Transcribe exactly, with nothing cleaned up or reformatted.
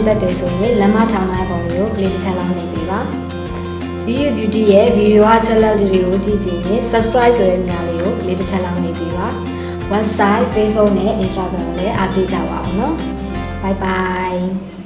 တက်တယ်ဆိုရင်လမ်းမထောင်တိုင်းပုံတွေကိုကလေးတစ်ချက်လောက်နှိပ်ပေးပါ Beauty Beauty ရဲ့ video အချက်လက်တွေကိုကြည့်ကြည့်ရင် subscribe ဆိုတဲ့နေရာလေးကိုကလေးတစ်ချက်လောက်နှိပ်ပေးပါ website Facebook နဲ့ Instagram ကိုလည်းအားပေးကြပါအောင်နော် bye bye